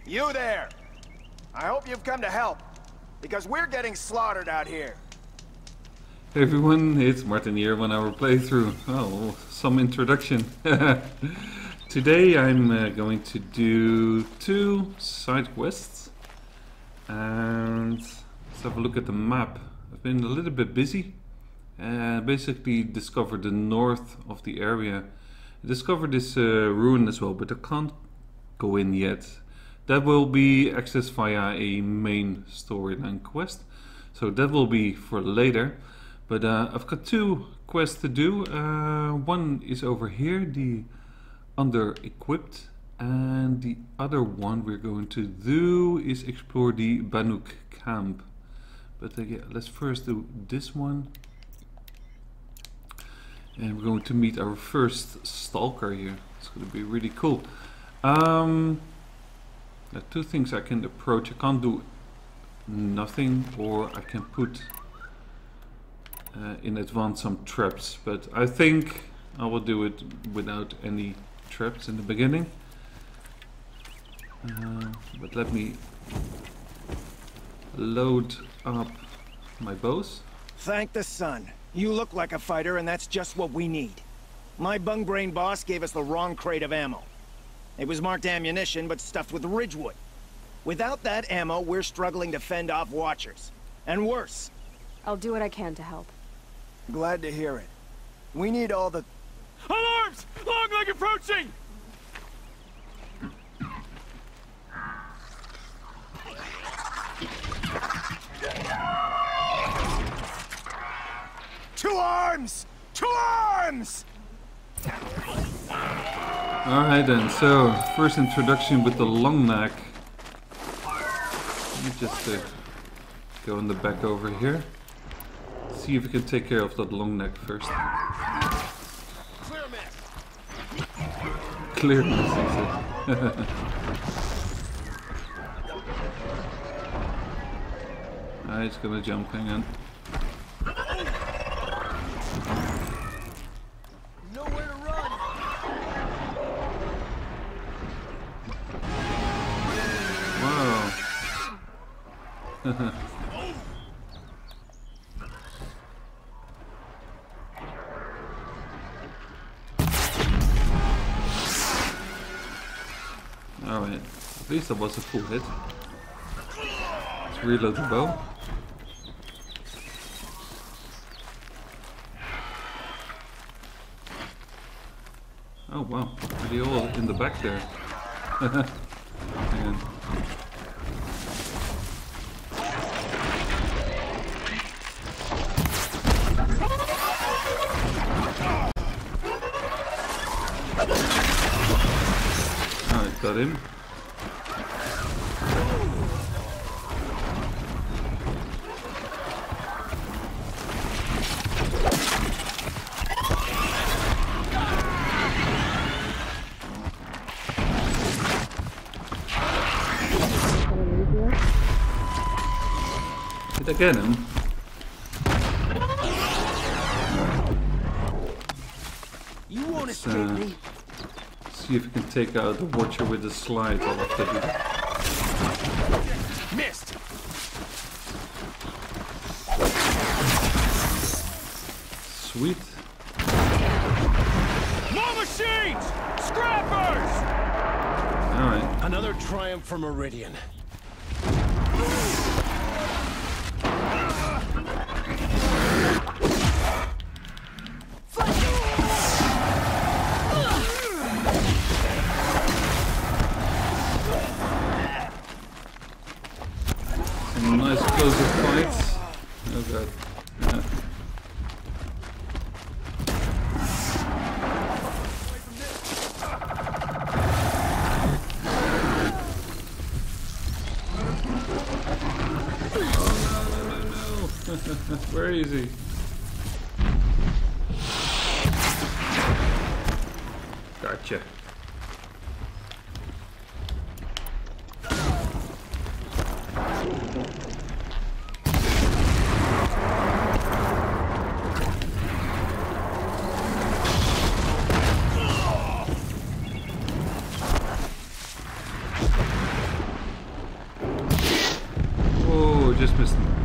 You there! I hope you've come to help, because we're getting slaughtered out here. Hey everyone, it's Martin here, 1 hour playthrough. Oh, some introduction. Today I'm going to do 2 side quests. And let's have a look at the map. I've been a little bit busy. Basically discovered the north of the area. I discovered this ruin as well, but I can't go in yet. That will be accessed via a main storyline quest. So that will be for later. But I've got 2 quests to do. One is over here, the under-equipped. And the other one we're going to do is explore the Banuk camp. But yeah, let's first do this one. And we're going to meet our first stalker here. It's going to be really cool. There are 2 things I can approach. I can't do nothing, or I can put in advance some traps. But I think I will do it without any traps in the beginning. But let me load up my bows. Thank the sun. You look like a fighter, and that's just what we need. My bung-brain boss gave us the wrong crate of ammo. It was marked ammunition, but stuffed with ridgewood. Without that ammo, we're struggling to fend off watchers. And worse. I'll do what I can to help. Glad to hear it. We need all the... Alarms! Long leg approaching! Two arms! Two arms! Alright then, so first introduction with the long neck. Let me just go in the back over here. See if we can take care of that long neck first. Clear miss! Clear miss, he said. It's gonna jump, hang on. Nowhere to run! Wow. Alright, at least that was a full hit. Let's reload the bow. Oh wow, are they all in the back there? Hang on. Alright, got him. Did I get him? You won't escape me. See if we can take out the watcher with a slide. I'll have to do that. Missed! Sweet. More machines! Scrappers! Alright. Another triumph for Meridian. Some nice close-up fights. Oh god. Where is he? Gotcha. just missed him.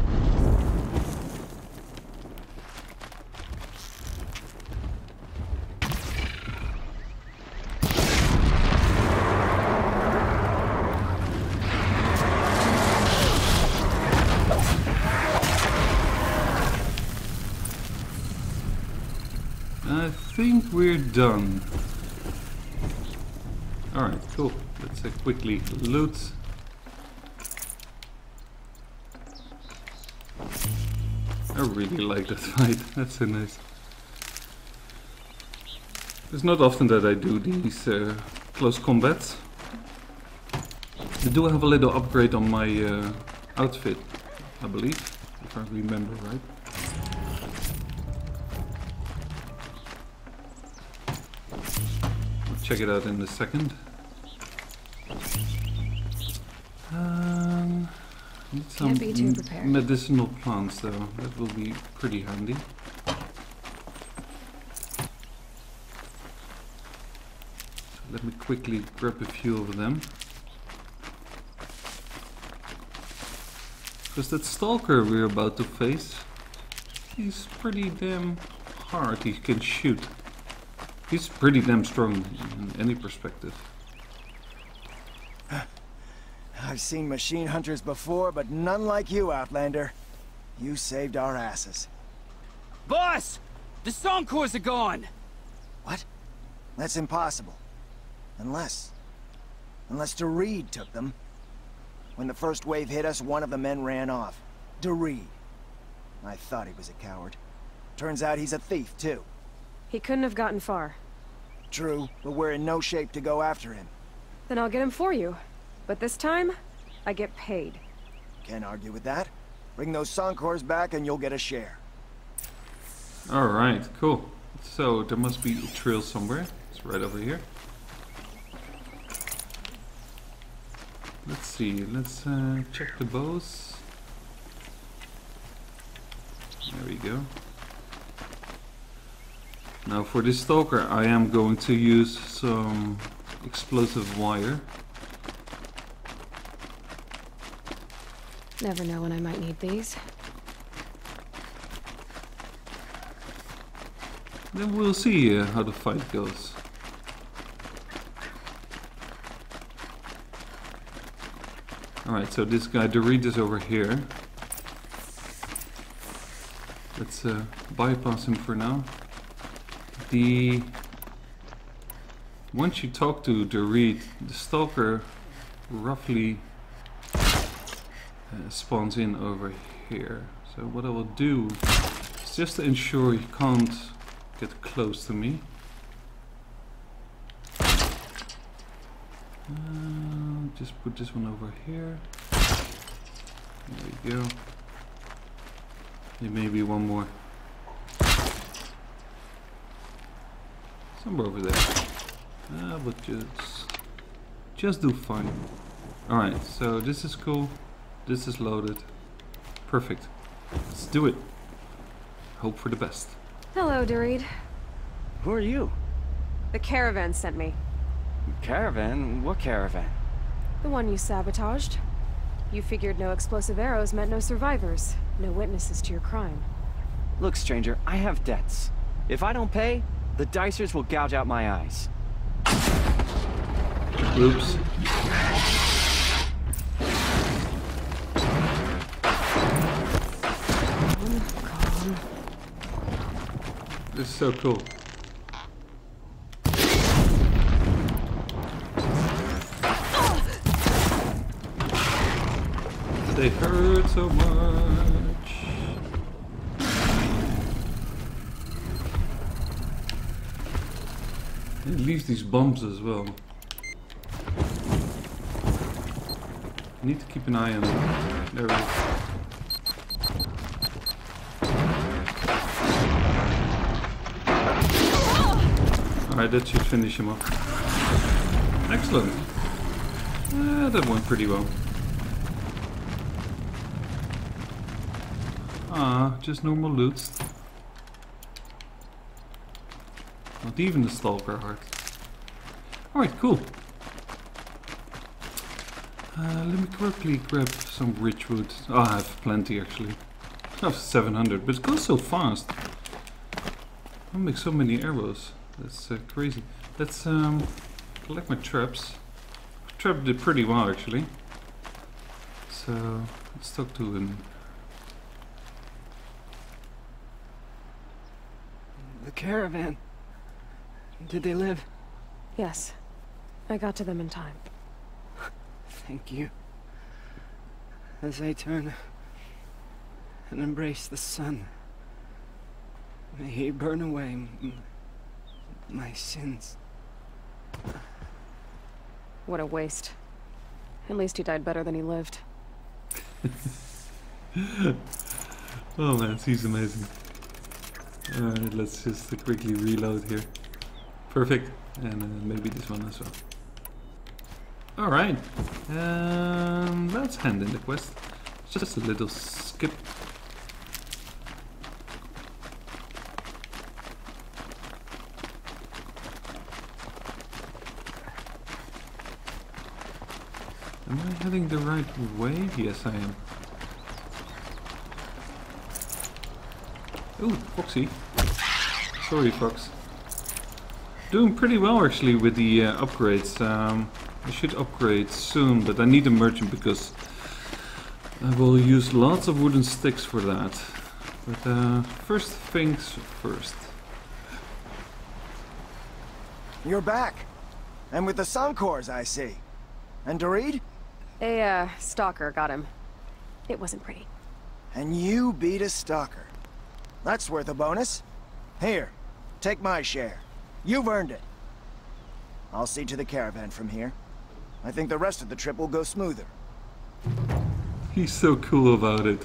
I think we're done. Alright, cool. Let's quickly loot. I really like that fight. That's so nice. It's not often that I do these close combats. I do have a little upgrade on my outfit, I believe, if I remember right. Check it out in a second. Need some Can't be too prepared. medicinal plants though, that will be pretty handy. So let me quickly grab a few of them. Because that stalker we're about to face, he's pretty damn hard, he can shoot. He's pretty damn strong in any perspective. I've seen machine hunters before, but none like you, Outlander. You saved our asses. Boss! The Soncors are gone! What? That's impossible. Unless DeReed took them. When the first wave hit us, one of the men ran off. DeReed. I thought he was a coward. Turns out he's a thief, too. He couldn't have gotten far. True, but we're in no shape to go after him. Then I'll get him for you. But this time, I get paid. Can't argue with that. Bring those Soncors back and you'll get a share. Alright, cool. So there must be a trail somewhere. It's right over here. Let's see, let's check the bows. There we go. Now for this stalker I am going to use some explosive wire. Never know when I might need these. Then we'll see how the fight goes. Alright, so this guy DeReed is over here. Let's bypass him for now. Once you talk to DeReed, the stalker roughly spawns in over here. So what I will do is just to ensure he can't get close to me. Just put this one over here. There we go. And maybe one more. Somewhere over there. But just do fine. Alright, so this is cool. This is loaded. Perfect. Let's do it. Hope for the best. Hello, DeReed. Who are you? The caravan sent me. Caravan? What caravan? The one you sabotaged. You figured no explosive arrows meant no survivors. No witnesses to your crime. Look, stranger, I have debts. If I don't pay, the Dicers will gouge out my eyes. Oops. Calm. This is so cool. They hurt so much. It leaves these bombs as well. Need to keep an eye on them. There it is. Alright, that should finish him off. Excellent. That went pretty well. Just normal loot. Not even the stalker heart. Alright, cool. Let me quickly grab some Ridgewood. Oh, I have plenty actually. I have 700, but it goes so fast. I make so many arrows. That's crazy. Let's collect my traps. Trap did pretty well actually. So let's talk to him. The caravan. Did they live? Yes. I got to them in time. Thank you. As I turn and embrace the sun, may he burn away my sins. What a waste. At least he died better than he lived. Oh man, he's amazing. Alright, let's just quickly reload here. Perfect. And maybe this one as well. Alright. Let's hand in the quest. Just a little skip. Am I heading the right way? Yes, I am. Ooh, Foxy. Sorry, Fox. Doing pretty well actually with the upgrades. I should upgrade soon, but I need a merchant because I will use lots of wooden sticks for that. But first things first. You're back. And with the Suncors, I see. And Dorid? A, stalker got him. It wasn't pretty. And you beat a stalker. That's worth a bonus. Here, take my share. You've earned it. I'll see to the caravan from here. I think the rest of the trip will go smoother. He's so cool about it.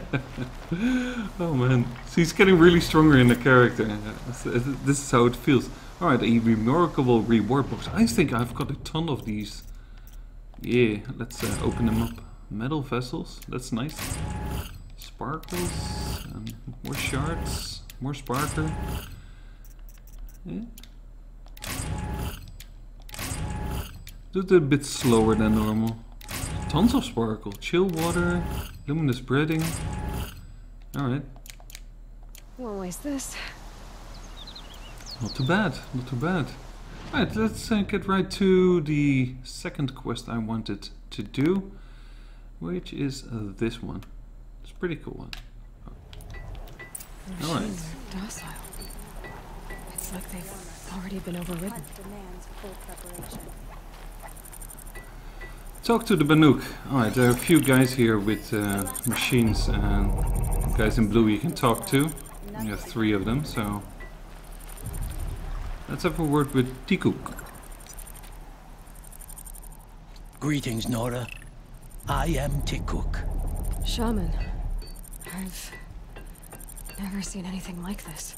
Oh man, so he's getting really stronger in the character. This is how it feels. Alright, a remarkable reward box. I think I've got a ton of these. Yeah, let's open them up. Metal vessels, that's nice. Sparkles, and more shards, more sparkler. Yeah. Do it a bit slower than normal. Tons of sparkle, chill water, luminous breading. Alright. Won't waste this. Not too bad, not too bad. Alright, let's get right to the second quest I wanted to do, which is this one. It's a pretty cool one. Alright. Machines are docile. It's like they've already been overridden. Talk to the Banuk. Alright, there are a few guys here with machines and guys in blue you can talk to. You have 3 of them, so let's have a word with Tikuk. Greetings, Nora. I am Tikuk. Shaman. I've never seen anything like this.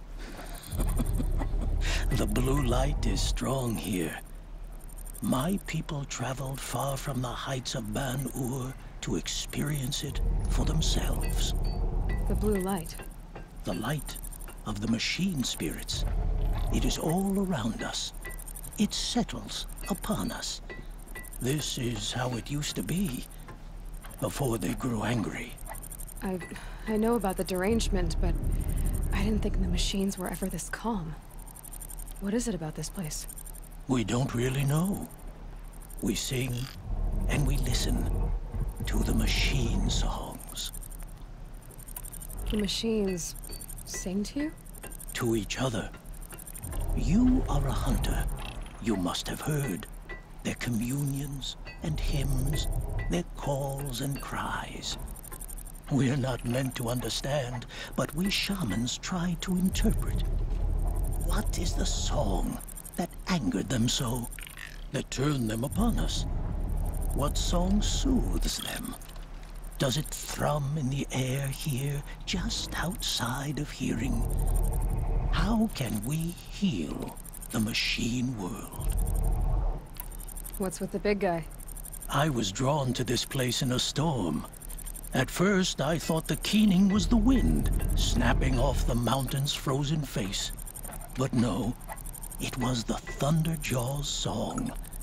The blue light is strong here. My people traveled far from the heights of Ban-Ur to experience it for themselves. The blue light. The light of the machine spirits. It is all around us. It settles upon us. This is how it used to be, before they grew angry. I know about the derangement, but I didn't think the machines were ever this calm. What is it about this place? We don't really know. We sing and we listen to the machine songs. The machines sing to you? To each other. You are a hunter. You must have heard their communions and hymns, their calls and cries. We're not meant to understand, but we shamans try to interpret. What is the song that angered them so, that turned them upon us? What song soothes them? Does it thrum in the air here, just outside of hearing? How can we heal the machine world? What's with the big guy? I was drawn to this place in a storm. At first, I thought the keening was the wind, snapping off the mountain's frozen face. But no, it was the Thunderjaw's song.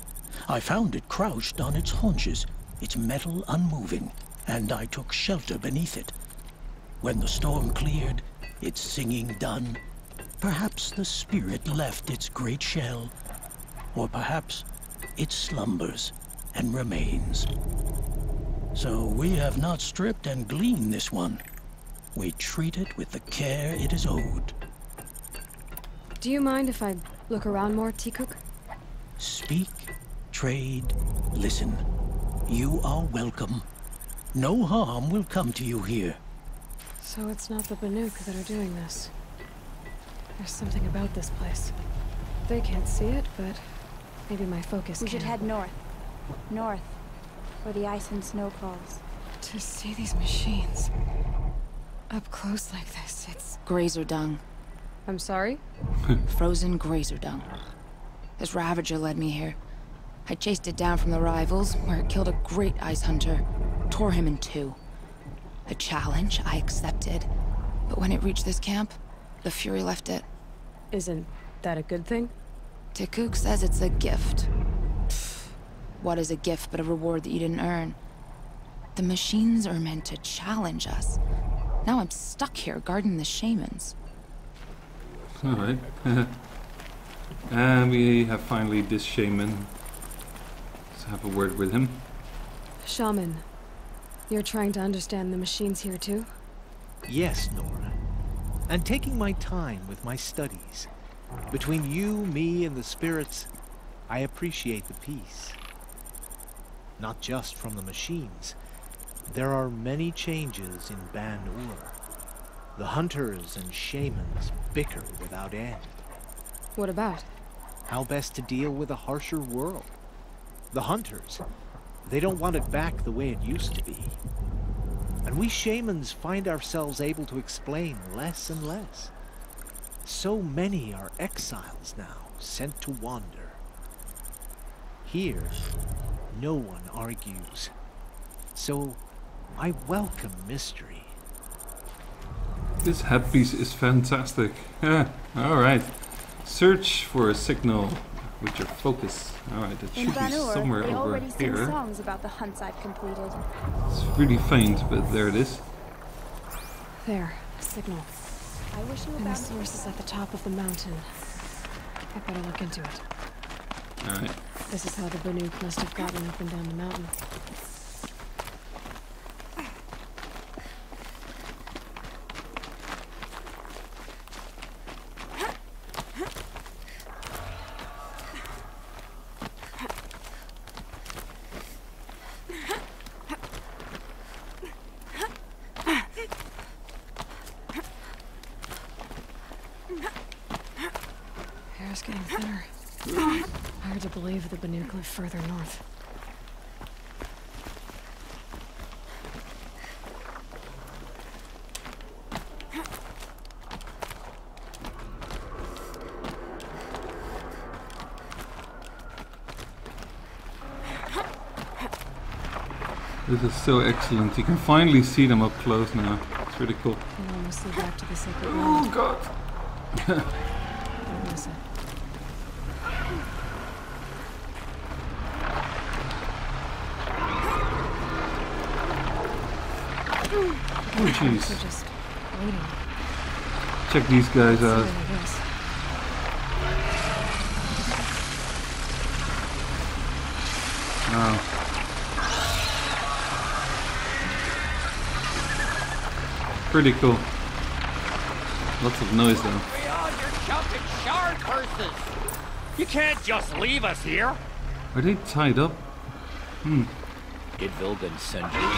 I found it crouched on its haunches, its metal unmoving, and I took shelter beneath it. When the storm cleared, its singing done, perhaps the spirit left its great shell, or perhaps it slumbers and remains. So we have not stripped and gleaned this one. We treat it with the care it is owed. Do you mind if I look around more, T-Cook? Speak, trade, listen. You are welcome. No harm will come to you here. So it's not the Banuk that are doing this. There's something about this place. They can't see it, but maybe my focus We can. should head north. North, where the ice and snow falls. To see these machines up close like this, it's... Grazer dung. I'm sorry? Frozen grazer dung. This Ravager led me here. I chased it down from the rivals, where it killed a great ice hunter. Tore him in two. A challenge I accepted. But when it reached this camp, the Fury left it. Isn't that a good thing? Tikuk says it's a gift. Pfft, what is a gift but a reward that you didn't earn? The machines are meant to challenge us. Now I'm stuck here guarding the shamans. Alright. And we have finally this shaman. Let's have a word with him. Shaman, you're trying to understand the machines here too? Yes, Nora. And taking my time with my studies. Between you, me, and the spirits, I appreciate the peace. Not just from the machines. There are many changes in Ban-Ur. The hunters and shamans bicker without end. What about? How best to deal with a harsher world. The hunters, they don't want it back the way it used to be. And we shamans find ourselves able to explain less and less. So many are exiles now, sent to wander. Here, no one argues. So, I welcome mystery. This headpiece is fantastic. Alright. Search for a signal with your focus. Alright, it In should be Ban-Ur, somewhere they over already sing here. songs about the hunts I've completed. It's really faint, but there it is. There, a signal. I wish you And the about source is at the top of the mountain. I better look into it. Alright. This is how the Banuk must have gotten up and down the mountain. Air's getting thinner. Hard to believe the Banuk live further north. This is so excellent. You can finally see them up close now. It's really cool. We're almost back to the sacred Oh land. god! Don't miss it. Oh We're jeez. just waiting. Check these guys out. See what it is. Wow. Pretty cool. Lots of noise though. Beyond your shouting shard curses! You can't just leave us here! Are they tied up? Did Vilgan send you?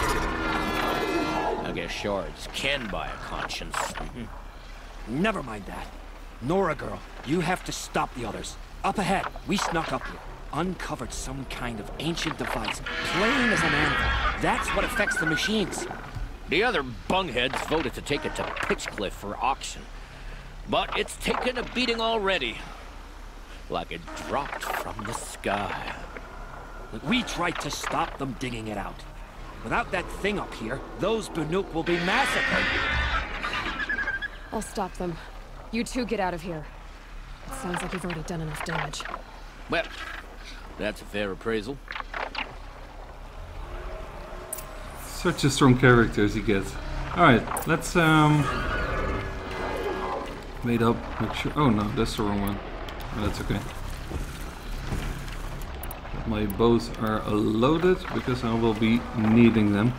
I guess shards can buy a conscience. Never mind that. Nora girl, you have to stop the others. Up ahead, we snuck up here. Uncovered some kind of ancient device, plain as an anvil. That's what affects the machines. The other bungheads voted to take it to Pitchcliff for auction. But it's taken a beating already. Like it dropped from the sky. We tried to stop them digging it out. Without that thing up here, those Banuk will be massacred. I'll stop them. You two get out of here. It sounds like you've already done enough damage. Well, That's a fair appraisal. Such a strong character as he gets. Alright, let's wait up, make sure. Oh no, that's the wrong one. Oh, that's okay. My bows are loaded because I will be needing them.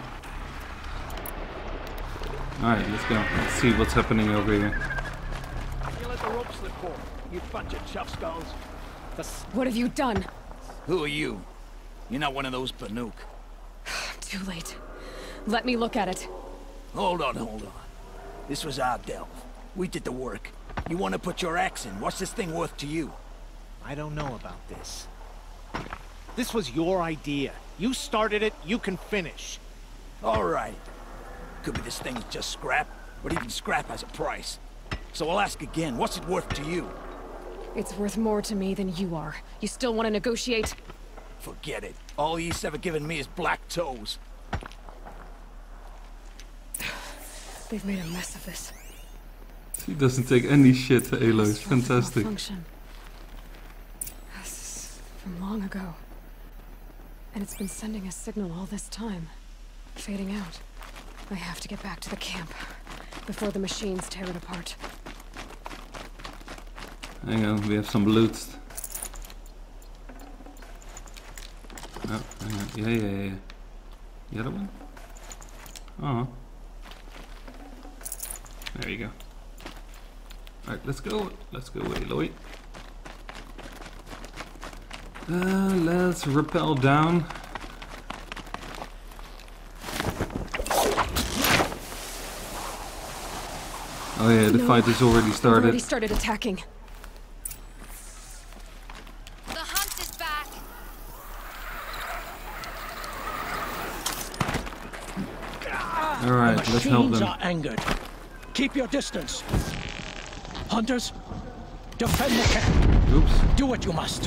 Alright, let's go. Let's see what's happening over here. You let the rope slip for, you bunch of chuff skulls. What have you done? Who are you? You're not one of those Banuk. Too late. Let me look at it. Hold on. This was our delve. We did the work. You want to put your axe in. What's this thing worth to you? I don't know about this. This was your idea. You started it, you can finish. All right. Could be this thing's just scrap, but even scrap has a price. So I'll ask again, what's it worth to you? It's worth more to me than you are. You still want to negotiate? Forget it. All he's ever given me is black toes. They've made a mess of this. He doesn't take any shit, Aloy. It's fantastic. Function. This is from long ago. And it's been sending a signal all this time. Fading out. I have to get back to the camp before the machines tear it apart. Hang on, we have some loot. Oh, hang on. Yeah. The other one? Oh. There you go. Alright, let's go. Let's go, Aloy. Let's rappel down. Oh yeah, the fight has already started. They've already started attacking. The hunt is back. Alright, let's help Machines them. are angered. Keep your distance. Hunters, defend the camp. Oops. Do what you must.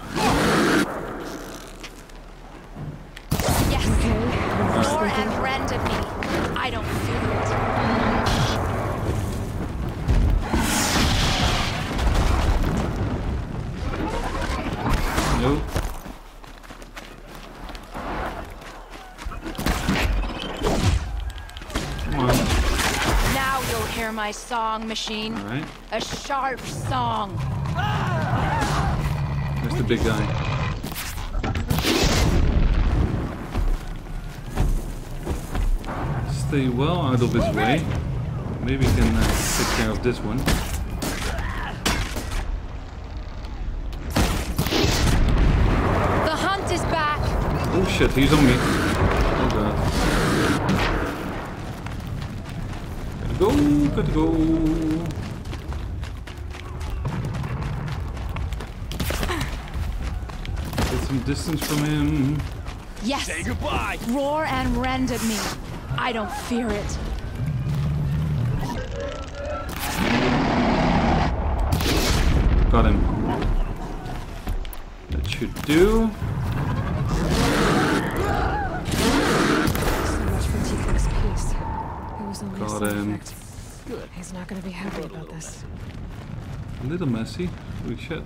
Yes. Okay. Roar and rend at me. I don't feel it. Nope. Come on. Now you'll hear my song, machine. Alright. A sharp song. There's the big guy. Stay well out of his way. Maybe we can take care of this one. The hunt is back. Oh shit, he's on me. Oh god. Gotta go. Get some distance from him. Yes. Say goodbye. Roar and rend at me. I don't fear it. Got him. That should do. So much for T-Fix peace. It was only a Got side him. effect. Good. He's not going to be happy about this. A little messy. Holy shit.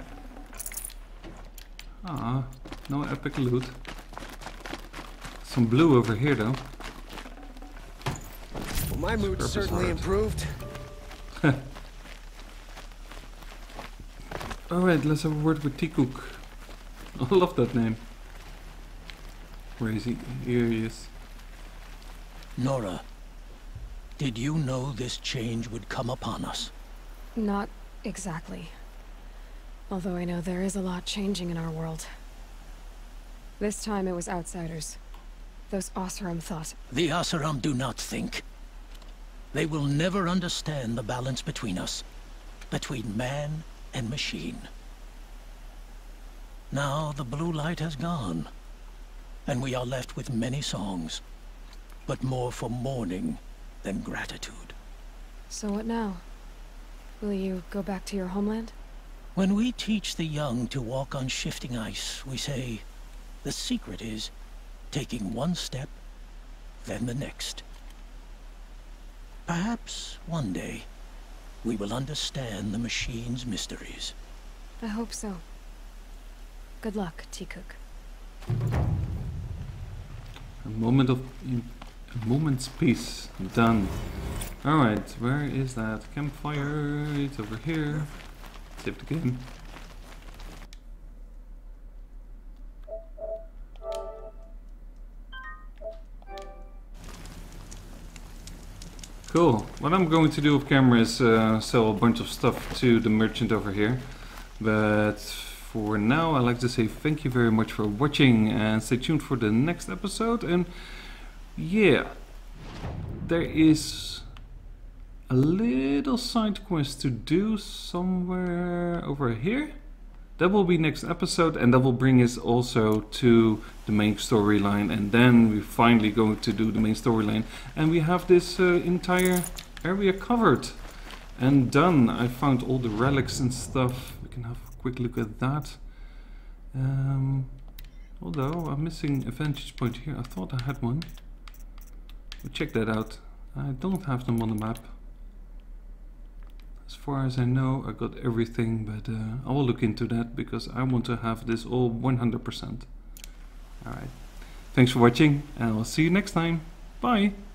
Ah, no epic loot. Some blue over here though. Well, my mood's Purpose certainly heart. improved. Alright, let's have a word with T-Cook. I love that name. Where is he? Here he is. Nora, did you know this change would come upon us? Not exactly. Although I know there is a lot changing in our world. This time it was outsiders. Those Oseram thought. The Oseram do not think. They will never understand the balance between us. Between man and machine. Now the blue light has gone. And we are left with many songs. But more for mourning than gratitude. So what now? Will you go back to your homeland? When we teach the young to walk on shifting ice, we say, the secret is taking one step, then the next. Perhaps one day, we will understand the machine's mysteries. I hope so. Good luck, T-Cook. A moment's peace. Done. Alright, where is that campfire? It's over here. Save the game. Cool. What I'm going to do off camera is sell a bunch of stuff to the merchant over here. But for now, I'd like to say thank you very much for watching and stay tuned for the next episode. And yeah, there is a little side quest to do somewhere over here. That will be next episode, and that will bring us also to the main storyline, and then we're finally going to do the main storyline, and we have this entire area covered and done. I found all the relics and stuff. We can have a quick look at that. Although I'm missing a vantage point here. I thought I had one. We'll check that out. I don't have them on the map. As far as I know, I got everything, but I will look into that because I want to have this all 100%. Alright. Thanks for watching, and I'll see you next time. Bye!